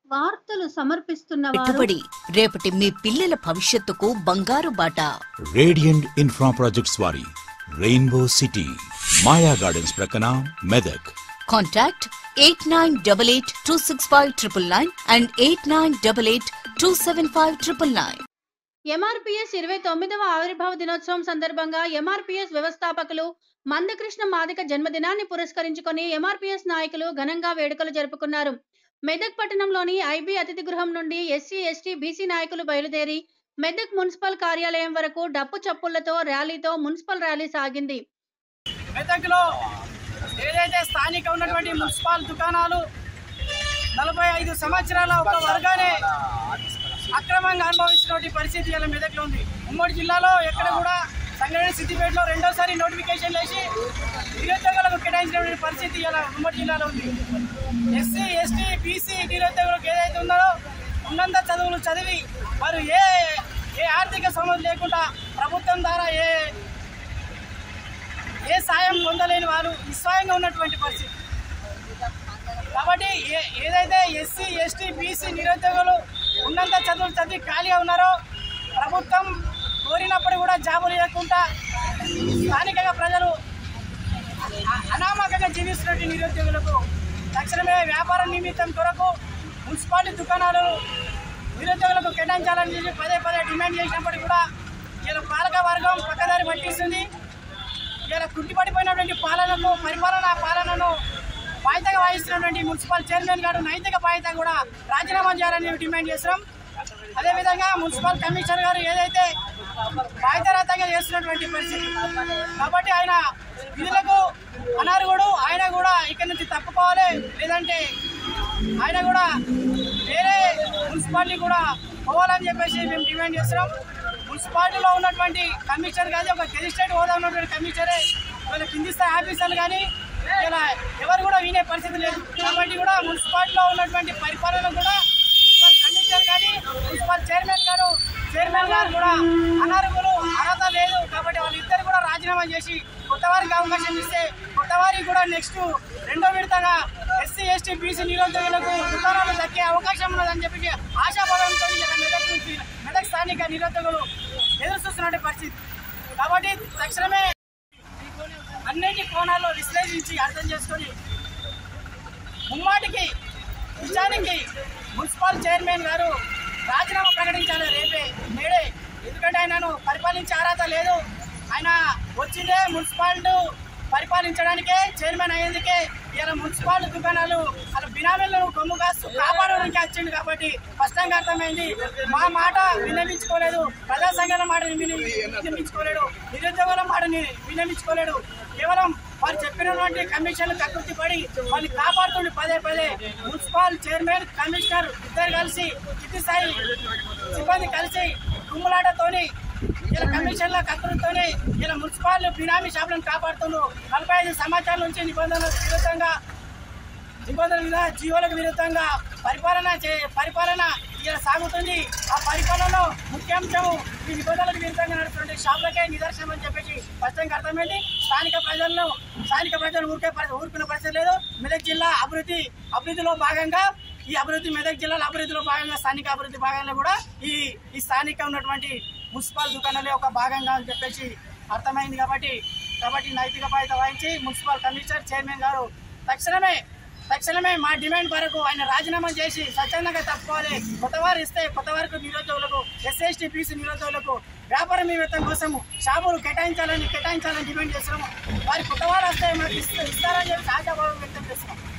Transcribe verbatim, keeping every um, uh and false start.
వార్తలు సమర్పిస్తున్నవారు పెట్టుబడి రేపటి మీ పిల్లల భవిష్యత్తుకు బంగారు బాట. రేడియంట్ ఇన్ఫ్రా ప్రాజెక్ట్స్ వారి రెయిన్బో సిటీ మాయా గార్డెన్స్ ప్రక్కన Medak. Contact eight nine double eight two six five triple nine and eight nine double eight two seven five triple nine. MRPS ఇరవై తొమ్మిదవ ఆవిర్భావ దినోత్సవం సందర్భంగా ఎంఆర్పీఎస్ వ్యవస్థాపకులు మందకృష్ణ మాదిక జన్మదినాన్ని పురస్కరించుకొని ఎంఆర్పీఎస్ నాయకులు ఘనంగా వేడుకలు జరుపుకున్నారు. మెదక్ పట్టణంలోని ఐబీ అతిథి గృహం నుండి ఎస్సీ ఎస్టీ బీసీ నాయకులు బయలుదేరి మెదక్ మున్సిపల్ కార్యాలయం వరకు డప్పు చప్పుళ్లతో ర్యాలీతో మున్సిపల్ ర్యాలీ సాగింది. మెదక్లో ఏదైతే స్థానిక ఉన్నటువంటి మున్సిపల్ దుకాణాలు నలభై ఐదు సంవత్సరాల ఒక వర్గానే అక్రమంగా అనుభవిస్తున్నటువంటి పరిస్థితి ఇలా మెదక్లో ఉంది. ఉమ్మడి జిల్లాలో ఎక్కడ కూడా సంగారెడ్డి సిద్దిపేటలో రెండోసారి నోటిఫికేషన్ వేసి నిరుద్యోగులకు కేటాయించినటువంటి పరిస్థితి ఇలా ఉమ్మడి జిల్లాలో ఉంది. ఎస్సీ ఎస్టీ బీసీ నిరుద్యోగులకు ఏదైతే ఉందో ఉన్నంత చదువులు చదివి వారు ఏ ఏ ఆర్థిక సమస్య లేకుండా ప్రభుత్వం ద్వారా ఏ ఏ సాయం పొందలేని వారు నిస్సాయంగా ఉన్నటువంటి పరిస్థితి. కాబట్టి ఏ ఏదైతే ఎస్సీ ఎస్టీ బీసీ నిరుద్యోగులు ఉన్నంత చదువులు చదివి ఖాళీగా ఉన్నారో ప్రభుత్వం కోరినప్పుడు కూడా జాబులు ఇవ్వకుండా స్థానికంగా ప్రజలు అనామకంగా జీవిస్తున్నటువంటి నిరుద్యోగులకు తక్షణమే వ్యాపార నిమిత్తం కొరకు మున్సిపాలిటీ దుకాణాలు నిరుద్యోగులకు కేటాయించాలని చెప్పి పదే పదే డిమాండ్ చేసినప్పటికీ కూడా ఇలా పాలక వర్గం పక్కదారి పట్టిస్తుంది. ఇలా కుంటిపడిపోయినటువంటి పాలనకు పరిపాలన పాలనను బాధ్యతగా వహిస్తున్నటువంటి మున్సిపల్ చైర్మన్ గారు నైతిక బాధ్యత కూడా రాజీనామా చేయాలని డిమాండ్ చేస్తున్నాం. అదేవిధంగా మున్సిపల్ కమిషనర్ గారు ఏదైతే బాధ్యతరహితంగా చేస్తున్నటువంటి పరిస్థితి కాబట్టి ఆయన విధులకు అనర్హుడు. ఆయన కూడా ఇక్కడి నుంచి తప్పుకోవాలి, లేదంటే ఆయన కూడా వేరే మున్సిపాలిటీ కూడా పోవాలని చెప్పేసి మేము డిమాండ్ చేస్తున్నాం. మున్సిపాలిటీలో ఉన్నటువంటి కమిషనర్ కానీ ఒక గెజిస్ట్రేట్ హోదా ఉన్నటువంటి కమిషనరే వీళ్ళ కింది స్థాయి ఆఫీసర్లు కానీ ఇలా ఎవరు కూడా వినే పరిస్థితి లేదు. కాబట్టి కూడా మున్సిపాలిటీలో ఉన్నటువంటి పరిపాలన కూడా మున్సిపల్ కమిషనర్ కానీ మున్సిపల్ చైర్మన్ గారు చైర్మన్ గారు కూడా అనర్హులు, అర్హత లేదు. కాబట్టి వాళ్ళిద్దరు కూడా రాజీనామా చేసి కొత్త వారికి అవకాశం ఇస్తే కొత్త వారికి కూడా నెక్స్ట్ రెండో విడతగా ఎస్సీ ఎస్టీ బీసీ నిరుద్యోగులకు దుకాణాలు దక్కే అవకాశం ఉన్నదని చెప్పి ఆశాభావంతో మెదక్ నుంచి మెదక్ స్థానిక నిరుద్యోగులు ఎదురు చూస్తున్న పరిస్థితి. కాబట్టి తక్షణమే అన్నింటి కోణాల్లో విశ్లేషించి అర్థం చేసుకొని ముమ్మాటికి నిజానికి మున్సిపల్ చైర్మన్ గారు రాజీనామా ప్రకటించాలి రేపే నేడే. ఎందుకంటే ఆయనను పరిపాలించే అర్హత లేదు. ఆయన వచ్చిందే మున్సిపాలిటీ పరిపాలించడానికే, చైర్మన్ అయ్యేందుకే. ఇలా మున్సిపాలిటీ దుకాణాలు అలా బినామీలను కొమ్ము కాస్తూ కాపాడడానికి వచ్చింది. కాబట్టి స్పష్టంగా అర్థమైంది. మా మాట విన్నవించుకోలేదు, ప్రజా సంఘాల మాట విన్నవించుకోలేడు, నిరుద్యోగుల మాట విన్నవించుకోలేడు. కేవలం వారు చెప్పినటువంటి కమిషన్లు కకృతి పడి వాళ్ళు కాపాడుతుండే పదే పదే మున్సిపల్ చైర్మన్ కమిషనర్ ఇద్దరు కలిసి కింది స్థాయి సిబ్బంది కలిసి కుమ్ములాటతోని ఇలా కమిషన్ల కకృతితోని ఇలా మున్సిపల్ బినామీ షాపులను కాపాడుతున్నారు. నలభై ఐదు సంవత్సరాల నుంచి నిబంధనలకు విరుద్ధంగా నిబంధనల జీవోలకు విరుద్ధంగా పరిపాలన చే పరిపాలన ఇలా సాగుతుంది. ఆ పరిపాలనలో ముఖ్యాంశము ఈ నిబంధనలకు విరుద్ధంగా నడుస్తున్న షాపులకే నిదర్శనం అని చెప్పేసి స్పష్టంగా అర్థమైంది. స్థానిక ప్రజలను స్థానిక ప్రజలు ఊరికే ఊరుకునే పరిస్థితి లేదు. మెదక్ జిల్లా అభివృద్ధి అభివృద్ధిలో భాగంగా ఈ అభివృద్ధి మెదక్ జిల్లాల అభివృద్ధిలో భాగంగా స్థానిక అభివృద్ధి భాగంగా కూడా ఈ ఈ స్థానిక ఉన్నటువంటి మున్సిపల్ దుకాణాలే ఒక భాగంగా అని చెప్పేసి అర్థమైంది. కాబట్టి కాబట్టి నైతిక బాధ్యత వహించి మున్సిపల్ కమిషనర్ చైర్మన్ గారు తక్షణమే తక్షణమే మా డిమాండ్ వరకు ఆయన రాజీనామా చేసి స్వచ్ఛందంగా తప్పుకోవాలి. కొత్తవారు ఇస్తే కొత్త వరకు నిరుద్యోగులకు ఎస్సీ ఎస్టీ బీసీ నిరుద్యోగులకు వ్యాపార నిమిత్తం కోసము షాపులు కేటాయించాలని కేటాయించాలని డిమాండ్ చేస్తున్నాము. వారి కొత్తవారు వస్తే మాకు ఇస్తారని చెప్పి ఆశాభావం వ్యక్తం చేస్తున్నాం.